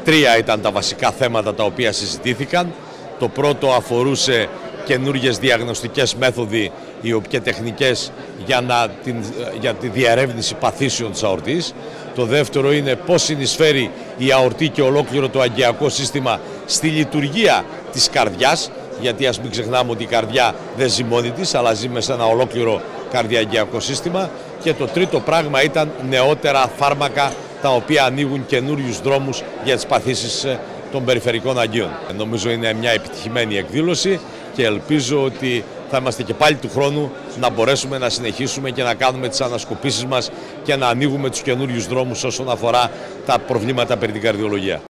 Τρία ήταν τα βασικά θέματα τα οποία συζητήθηκαν. Το πρώτο αφορούσε καινούργιες διαγνωστικές μέθοδοι και τεχνικές για τη διερεύνηση παθήσεων της αορτής. Το δεύτερο είναι πώς συνεισφέρει η αορτή και ολόκληρο το αγκιακό σύστημα στη λειτουργία της καρδιάς, γιατί ας μην ξεχνάμε ότι η καρδιά δεν ζει μόνη της, αλλά ζει μέσα ένα ολόκληρο καρδιαγκιακό σύστημα. Και το τρίτο πράγμα ήταν νεότερα φάρμακα τα οποία ανοίγουν καινούριους δρόμους για τις παθήσεις των περιφερικών αγκίων. Νομίζω είναι μια επιτυχημένη εκδήλωση και ελπίζω ότι θα είμαστε και πάλι του χρόνου να μπορέσουμε να συνεχίσουμε και να κάνουμε τις ανασκοπήσεις μας και να ανοίγουμε τους καινούριους δρόμους όσον αφορά τα προβλήματα περί την καρδιολογία.